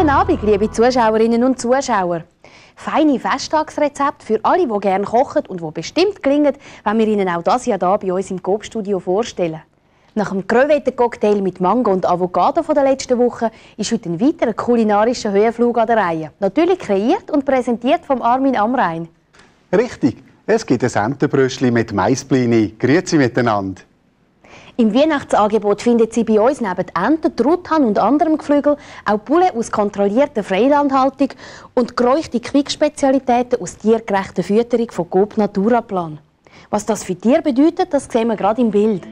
Abend, liebe Zuschauerinnen und Zuschauer. Feine Festtagsrezepte für alle, die gerne kochen und die bestimmt gelingen, wenn wir Ihnen auch das Jahr hier bei uns im Coop-Studio vorstellen. Nach dem Crevetten-Cocktail mit Mango und Avocado von der letzten Woche ist heute ein weiterer kulinarischer Höhenflug an der Reihe. Natürlich kreiert und präsentiert vom Armin Amrein. Richtig, es gibt ein Entenbröstchen mit Maisblini. Grüezi miteinander. Im Weihnachtsangebot findet Sie bei uns neben Enten, Truthahn und anderem Geflügel auch Poulet aus kontrollierter Freilandhaltung und geräuchte Quick-Spezialitäten aus tiergerechter Fütterung von Coop Naturaplan. Was das für Tiere bedeutet, das sehen wir gerade im Bild.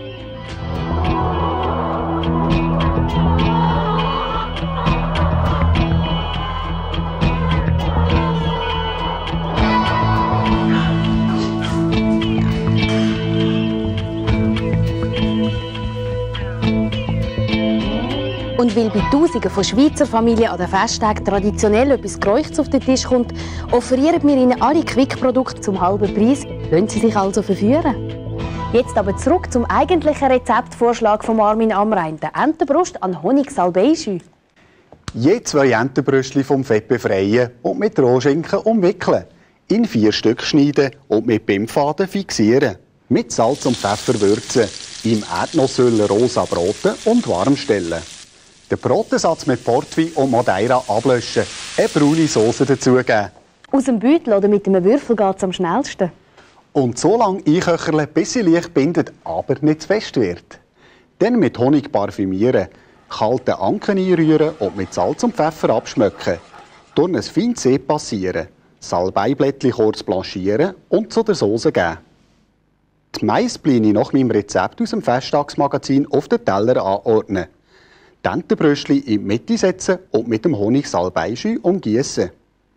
Und weil bei Tausenden von Schweizer Familien an den Festtagen traditionell etwas Geräuchtes auf den Tisch kommt, offerieren wir Ihnen alle Quick-Produkte zum halben Preis. Lassen Sie sich also verführen. Jetzt aber zurück zum eigentlichen Rezeptvorschlag von Armin Amrein, der Entenbrust an Honig-Salbei-Jus. Je 2 Entenbröstchen vom Fett befreien und mit Rohschinken umwickeln. In 4 Stück schneiden und mit Bindfaden fixieren. Mit Salz und Pfeffer würzen. Im Erdnussöl rosa broten und warm stellen. Den Brotensatz mit Portwein und Madeira ablöschen. Eine braune Sauce dazugeben. Aus dem Beutel oder mit einem Würfel geht es am schnellsten. Und so lange einköcheln, bis sie leicht bindet, aber nicht zu fest wird. Dann mit Honig parfümieren, kalte Anken einrühren und mit Salz und Pfeffer abschmecken. Durch ein feines Sieb passieren, Salbeiblättchen kurz blanchieren und zu der Sauce geben. Die Maisblini nach meinem Rezept aus dem Festtagsmagazin auf den Teller anordnen. Die Entenbröstchen in die Mitte setzen und mit dem Honig-Salbei-Jus umgießen.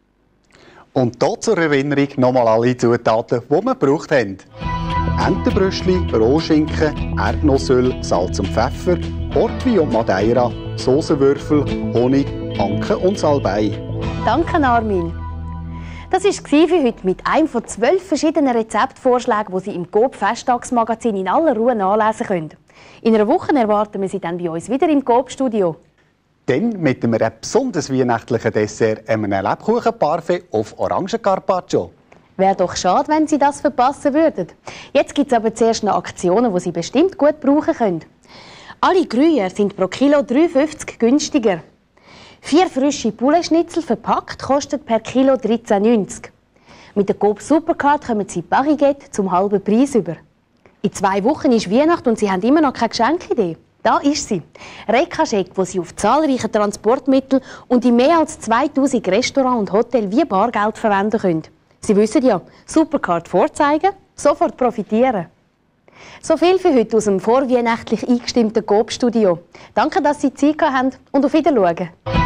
Und hier zur Erinnerung nochmal alle Zutaten, die wir gebraucht haben. Entenbröstchen, Rohschinken, Erdnussöl, Salz und Pfeffer, Portwein und Madeira, Soßenwürfel, Honig, Anken und Salbei. Danke, Armin. Das war es für heute mit einem von 12 verschiedenen Rezeptvorschlägen, die Sie im Coop Festtagsmagazin in aller Ruhe nachlesen können. In einer Woche erwarten wir Sie dann bei uns wieder im Coop-Studio. Dann mit einem besonders weihnachtlichen Dessert, einem Lebkuchenparfait auf Orangen-Carpaccio. Wäre doch schade, wenn Sie das verpassen würden. Jetzt gibt es aber zuerst noch Aktionen, die Sie bestimmt gut brauchen können. Alle Gruyère sind pro Kilo 3,50 günstiger. 4 frische Pouletschnitzel verpackt kosten per Kilo 13,90. Mit der Coop Supercard kommen Sie Baguette zum halben Preis über. In 2 Wochen ist Weihnachten und Sie haben immer noch keine Geschenkidee. Da ist sie. Rekascheck, wo Sie auf zahlreiche Transportmittel und in mehr als 2000 Restaurants und Hotels wie Bargeld verwenden können. Sie wissen ja, Supercard vorzeigen, sofort profitieren. So viel für heute aus dem vorweihnachtlich eingestimmten Coop-Studio. Danke, dass Sie Zeit hatten und auf Wiedersehen.